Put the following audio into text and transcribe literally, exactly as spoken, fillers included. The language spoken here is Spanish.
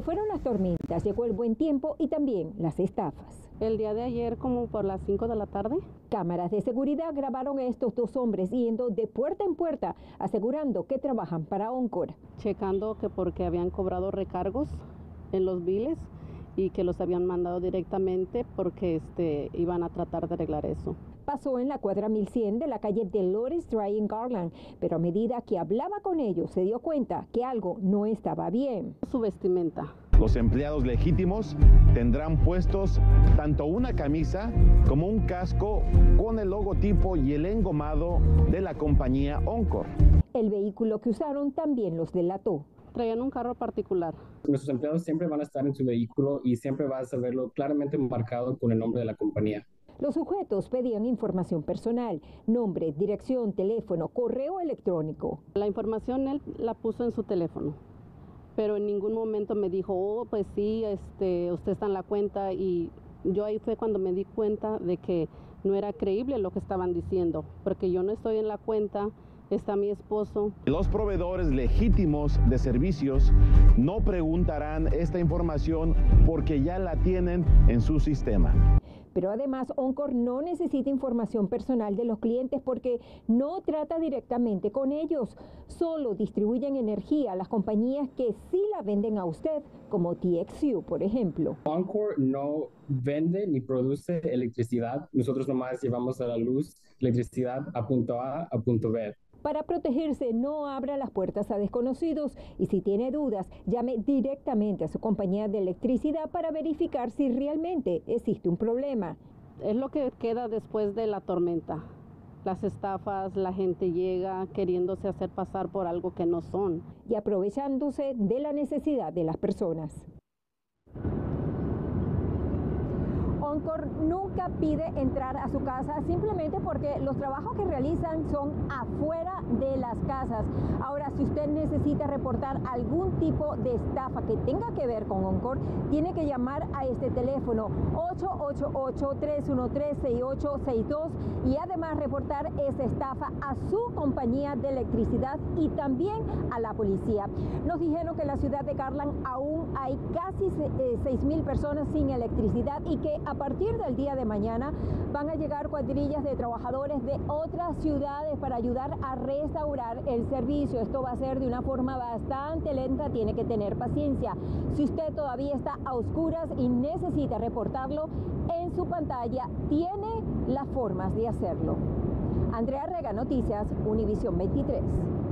fueron las tormentas, llegó el buen tiempo y también las estafas. El día de ayer, como por las cinco de la tarde. Cámaras de seguridad grabaron a estos dos hombres yendo de puerta en puerta, asegurando que trabajan para Oncor. Checando que porque habían cobrado recargos en los biles y que los habían mandado directamente porque este, iban a tratar de arreglar eso. Pasó en la cuadra mil cien de la calle Dolores Drive en Garland, pero a medida que hablaba con ellos se dio cuenta que algo no estaba bien. Su vestimenta. Los empleados legítimos tendrán puestos tanto una camisa como un casco con el logotipo y el engomado de la compañía Oncor. El vehículo que usaron también los delató. Traían un carro particular. Nuestros empleados siempre van a estar en su vehículo y siempre vas a verlo claramente marcado con el nombre de la compañía. Los sujetos pedían información personal, nombre, dirección, teléfono, correo electrónico. La información él la puso en su teléfono, pero en ningún momento me dijo, oh, pues sí, este, usted está en la cuenta, y yo ahí fue cuando me di cuenta de que no era creíble lo que estaban diciendo, porque yo no estoy en la cuenta. Está mi esposo. Los proveedores legítimos de servicios no preguntarán esta información porque ya la tienen en su sistema. Pero además, Oncor no necesita información personal de los clientes porque no trata directamente con ellos. Solo distribuyen energía a las compañías que sí la venden a usted, como T X U, por ejemplo. Oncor no vende ni produce electricidad. Nosotros nomás llevamos a la luz electricidad a punto A a punto B. Para protegerse, no abra las puertas a desconocidos y si tiene dudas, llame directamente a su compañía de electricidad para verificar si realmente existe un problema. Es lo que queda después de la tormenta. Las estafas, la gente llega queriéndose hacer pasar por algo que no son. Y aprovechándose de la necesidad de las personas. Oncor nunca pide entrar a su casa simplemente porque los trabajos que realizan son afuera de las casas. Ahora, si usted necesita reportar algún tipo de estafa que tenga que ver con Oncor, tiene que llamar a este teléfono ocho ocho ocho, tres uno tres, seis ocho seis dos y además reportar esa estafa a su compañía de electricidad y también a la policía. Nos dijeron que en la ciudad de Garland aún hay casi seis mil personas sin electricidad y que a partir del día de mañana van a llegar cuadrillas de trabajadores de otras ciudades para ayudar a restaurar el servicio. Esto va a ser de una forma bastante lenta, tiene que tener paciencia. Si usted todavía está a oscuras y necesita reportarlo, en su pantalla tiene las formas de hacerlo. Andrea Rega, Noticias, Univisión veintitrés.